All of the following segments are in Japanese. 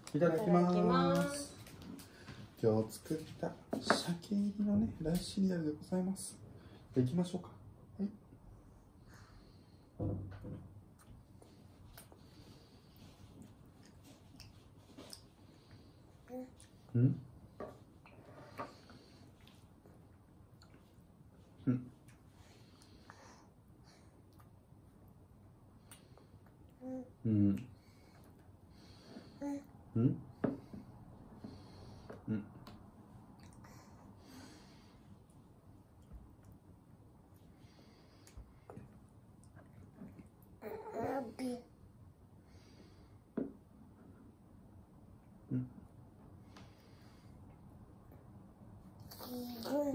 いただきます。今日作った鮭入りのね、ライスシリアルでございます。いきましょうか。はい。うん。うん。うん。うん。うん。うん。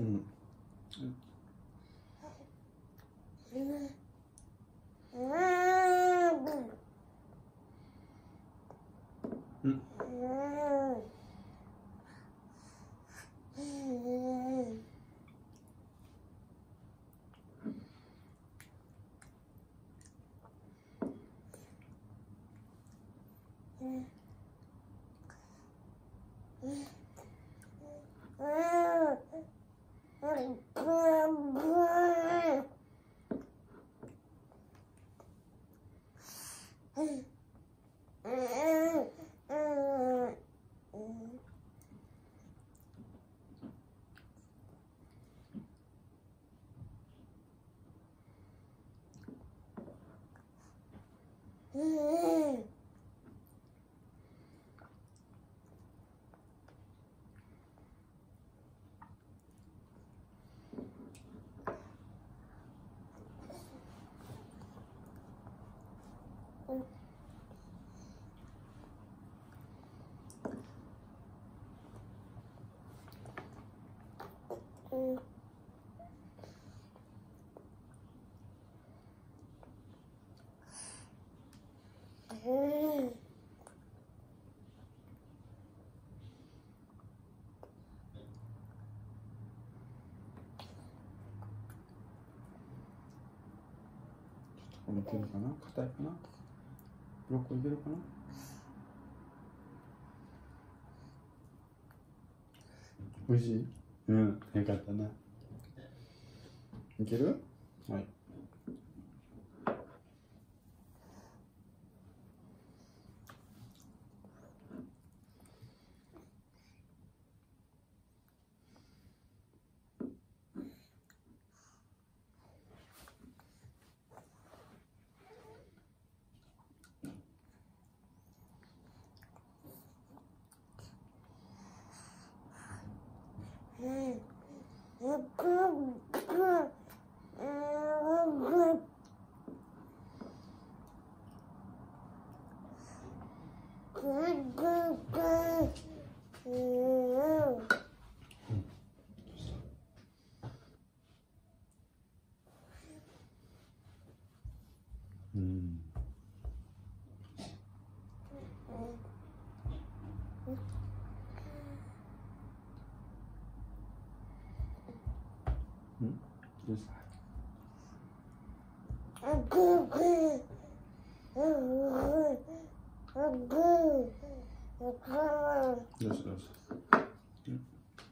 これいけるかな、硬いかな、ブロッコリーいけるかな。美味しい。うん、よかったな。いける。はい。うん。うん。どうした。どうしたどうした。うん。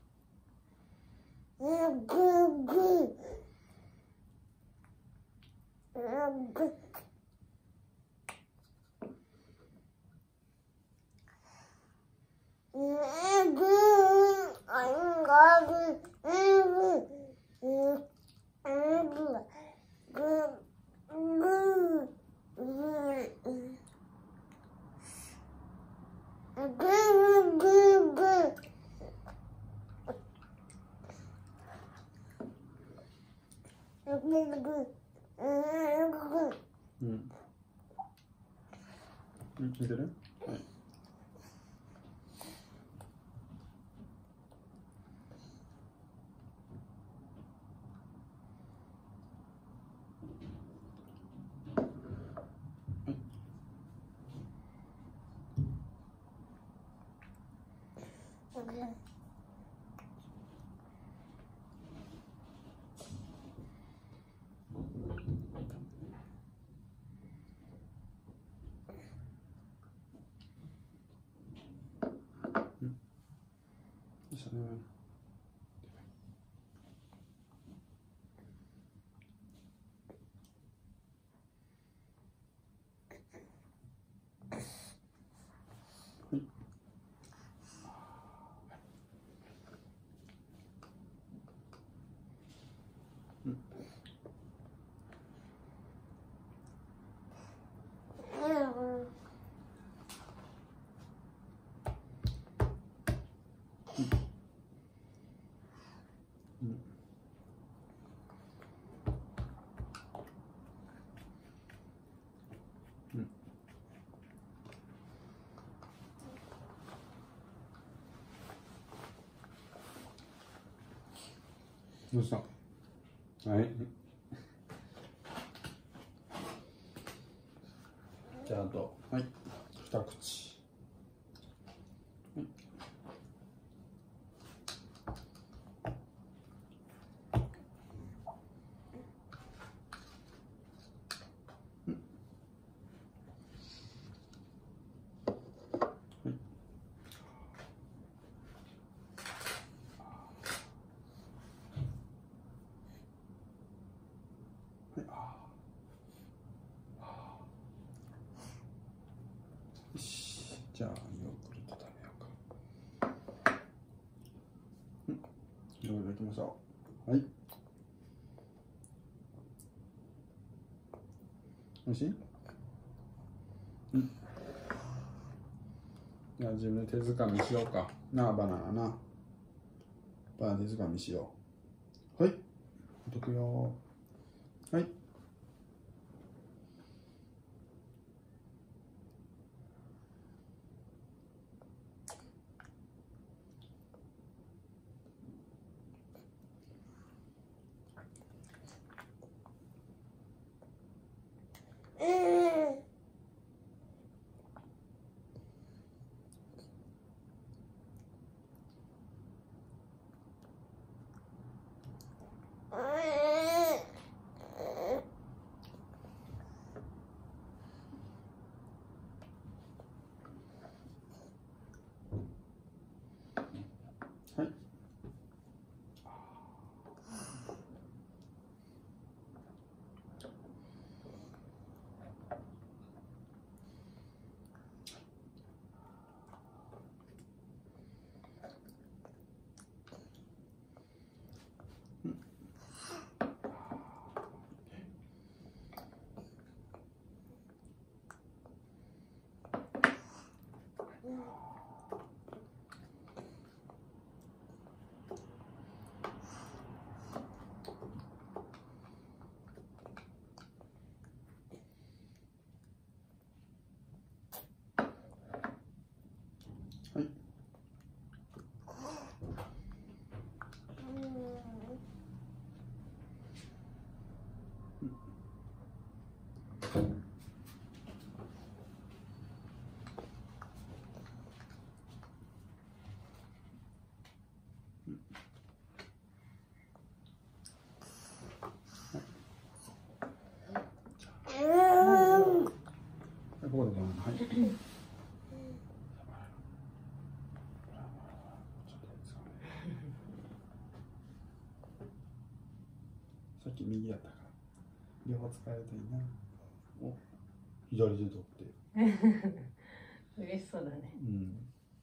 うん。うん、いける。はい。 ね。どうした？はい。じゃああと、はい、二口。はい。よし、じゃあヨーグルト食べようか。ヨーグルトいきましょう。はい。おいしい？じゃあ自分で手づかみしようかなあ。バナナな。バナナ手づかみしよう。はい。おくよ。はい。はい。はい。ここでごめん。はい。さっき右やったから両方使えるといいな。お、左で取って嬉しそうだね。 うん。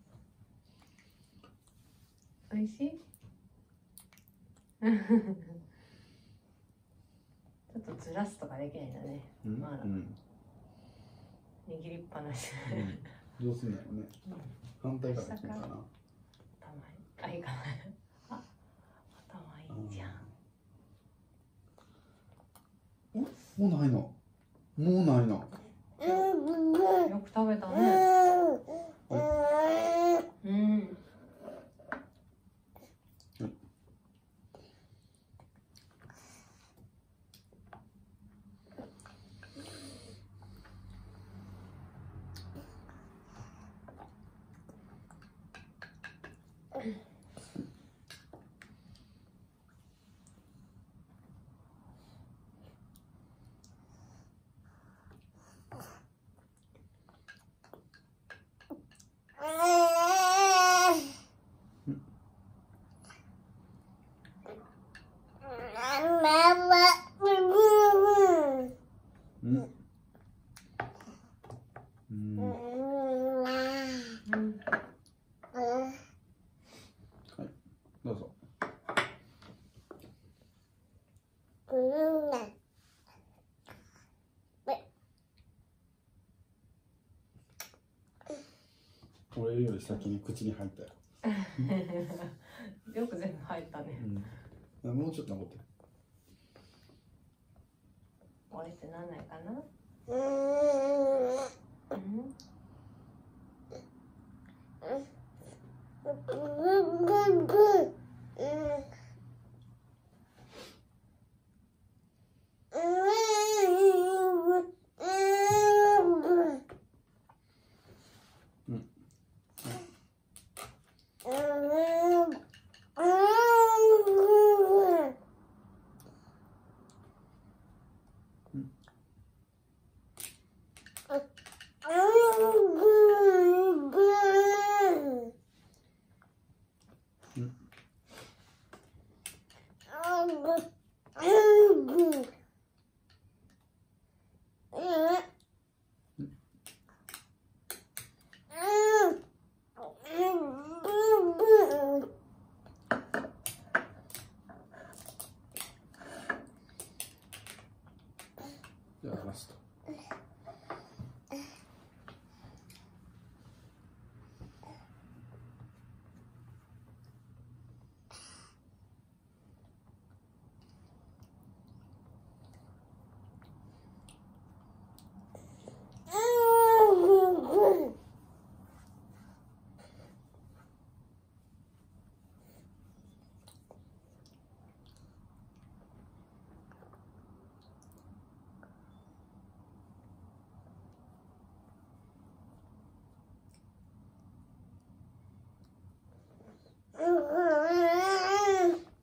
美味しい？ちょっとずらすとかできないんだね。まだ、握りっぱなし。 どうすんだろうね。反対からいこうかな。 あ、いいかな。あ、頭いいじゃん。 もうないの。もうないの。 よく食べたね。うん。 俺より先に口に入ったよ。 よく全部入ったね。 もうちょっと残ってる。 おいしくなんないかな。 じゃあラスト。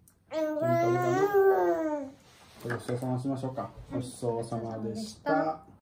ごちそうさましましょうか。ごちそうさまでした。